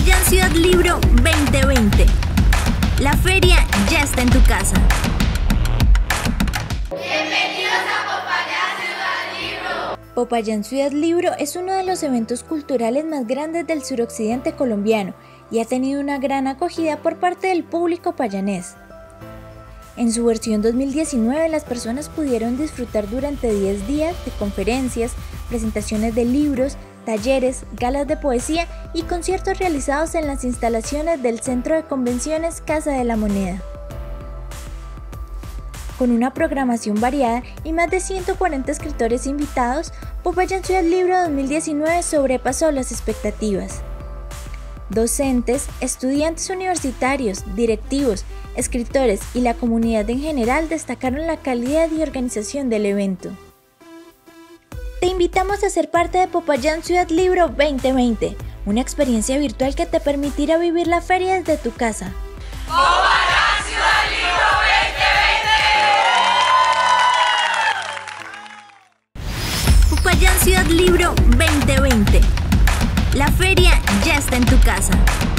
Popayán Ciudad Libro 2020. La feria ya está en tu casa. Bienvenidos a Popayán Ciudad Libro. Popayán Ciudad Libro es uno de los eventos culturales más grandes del suroccidente colombiano y ha tenido una gran acogida por parte del público payanés. En su versión 2019, las personas pudieron disfrutar durante 10 días de conferencias, presentaciones de libros, talleres, galas de poesía y conciertos realizados en las instalaciones del Centro de Convenciones Casa de la Moneda. Con una programación variada y más de 140 escritores invitados, Popayán Ciudad Libro 2019 sobrepasó las expectativas. Docentes, estudiantes universitarios, directivos, escritores y la comunidad en general destacaron la calidad y organización del evento. Te invitamos a ser parte de Popayán Ciudad Libro 2020, una experiencia virtual que te permitirá vivir la feria desde tu casa. Popayán Ciudad Libro 2020. Popayán Ciudad Libro 2020. La feria ya está en tu casa.